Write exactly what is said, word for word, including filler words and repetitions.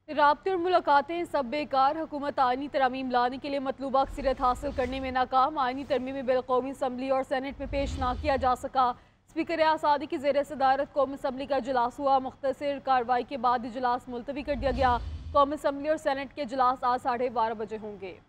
राब्ते और मुलाकातें सब बेकार। हुकूमत आइनी तरमीम लाने के लिए मतलूबा अक्सरियत हासिल करने में नाकाम। आइनी तरमीमी बिल कौमी असम्बली और सेनेट में पेश ना किया जा सका। स्पीकर आसादी की जेर सदारत कौमी असम्बली का इजलास हुआ। मुख्तसर कार्रवाई के बाद इजलास मुलतवी कर दिया गया। कौमी असम्बली और सेनेट के इजलास आज साढ़े बारह बजे होंगे।